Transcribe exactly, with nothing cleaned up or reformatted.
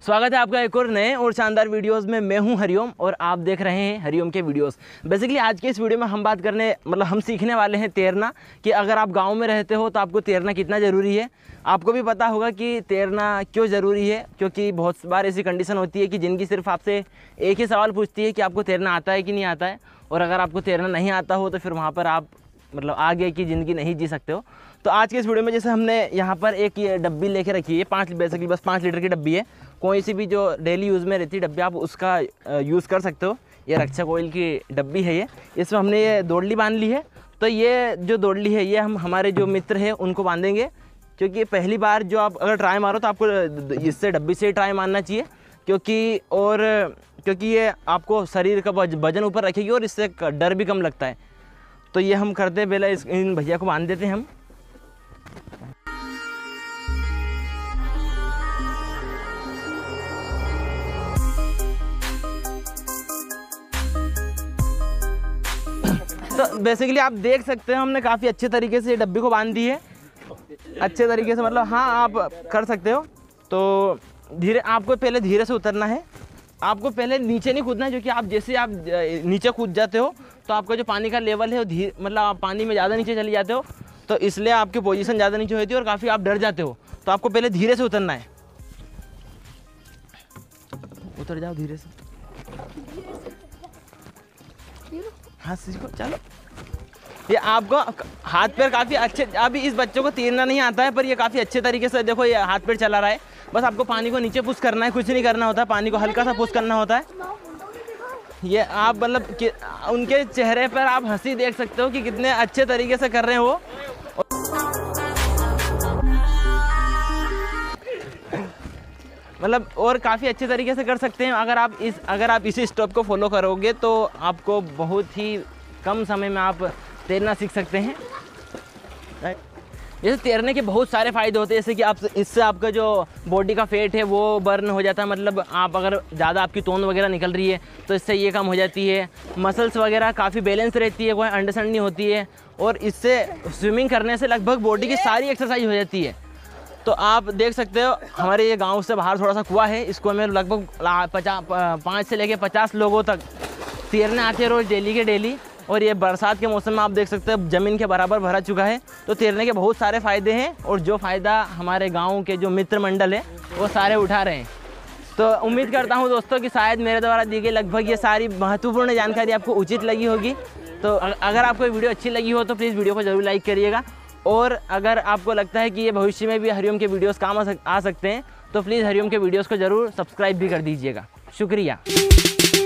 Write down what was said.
स्वागत है आपका एक और नए और शानदार वीडियोस में। मैं हूं हरिओम और आप देख रहे हैं हरिओम के वीडियोस। बेसिकली आज के इस वीडियो में हम बात करने मतलब हम सीखने वाले हैं तैरना, कि अगर आप गांव में रहते हो तो आपको तैरना कितना ज़रूरी है। आपको भी पता होगा कि तैरना क्यों ज़रूरी है, क्योंकि बहुत बार ऐसी कंडीशन होती है कि जिनकी सिर्फ आपसे एक ही सवाल पूछती है कि आपको तैरना आता है कि नहीं आता है। और अगर आपको तैरना नहीं आता हो तो फिर वहाँ पर आप मतलब आगे की ज़िंदगी नहीं जी सकते हो। तो आज के इस वीडियो में जैसे हमने यहाँ पर एक ये डब्बी लेके रखी है, पाँच बेसिकली बस पाँच लीटर की डब्बी है। कोई सी भी जो डेली यूज़ में रहती है डब्बी आप उसका यूज़ कर सकते हो। ये रक्षक ऑयल की डब्बी है ये, इसमें हमने ये दोड़ली बांध ली है। तो ये जो दोड़ली है ये हम हमारे जो मित्र हैं उनको बांधेंगे, क्योंकि पहली बार जो आप अगर ट्राई मारो तो आपको इससे डब्बी से ट्राई मारना चाहिए, क्योंकि और क्योंकि ये आपको शरीर का वजन ऊपर रखेगी और इससे डर भी कम लगता है। तो ये हम करते हैं, पहले इस इन भैया को बांध देते हैं हम। तो बेसिकली आप देख सकते हो हमने काफ़ी अच्छे तरीके से डब्बी को बांध दी है, अच्छे तरीके से, मतलब हाँ आप कर सकते हो। तो धीरे आपको पहले धीरे से उतरना है, आपको पहले नीचे नहीं कूदना है, क्योंकि आप जैसे आप नीचे कूद जाते हो तो आपका जो पानी का लेवल है वो धीरे मतलब आप पानी में ज़्यादा नीचे चले जाते हो, तो इसलिए आपकी पोजीशन ज़्यादा नीचे होती है और काफ़ी आप डर जाते हो। तो आपको पहले धीरे से उतरना है, उतर जाओ धीरे से, हाँ सीखो चलो। ये आपको हाथ पैर काफ़ी अच्छे, अभी इस बच्चों को तैरना नहीं आता है पर ये काफ़ी अच्छे तरीके से देखो ये हाथ पैर चला रहा है। बस आपको पानी को नीचे पुश करना है, कुछ नहीं करना होता, पानी को हल्का सा पुश करना होता है। ये आप मतलब कि उनके चेहरे पर आप हंसी देख सकते हो कि कितने अच्छे तरीके से कर रहे हैं वो। मतलब और काफ़ी अच्छे तरीके से कर सकते हैं। अगर आप इस अगर आप इसी स्टेप को फॉलो करोगे तो आपको बहुत ही कम समय में आप तैरना सीख सकते हैं। जैसे तैरने के बहुत सारे फ़ायदे होते हैं, जैसे कि आप इससे आपका जो बॉडी का फैट है वो बर्न हो जाता है। मतलब आप अगर ज़्यादा आपकी तोंद वगैरह निकल रही है तो इससे ये कम हो जाती है। मसल्स वगैरह काफ़ी बैलेंस रहती है, कोई अंडरस्टैंड नहीं होती है। और इससे स्विमिंग करने से लगभग बॉडी की सारी एक्सरसाइज हो जाती है। तो आप देख सकते हो हमारे ये गांव से बाहर थोड़ा सा कुआं है, इस कुएं में लगभग पचास पाँच से लेके पचास लोगों तक तैरने आते हैं रोज़, डेली के डेली। और ये बरसात के मौसम में आप देख सकते हैं ज़मीन के बराबर भरा चुका है। तो तैरने के बहुत सारे फ़ायदे हैं और जो फ़ायदा हमारे गांव के जो मित्र मंडल है वो सारे उठा रहे हैं। तो उम्मीद करता हूं दोस्तों कि शायद मेरे द्वारा दी गई लगभग ये सारी महत्वपूर्ण जानकारी आपको उचित लगी होगी। तो अगर आपको वीडियो अच्छी लगी हो तो प्लीज़ वीडियो को ज़रूर लाइक करिएगा। और अगर आपको लगता है कि ये भविष्य में भी हरिओम के वीडियोस काम आ सकते हैं तो प्लीज़ हरिओम के वीडियोस को ज़रूर सब्सक्राइब भी कर दीजिएगा। शुक्रिया।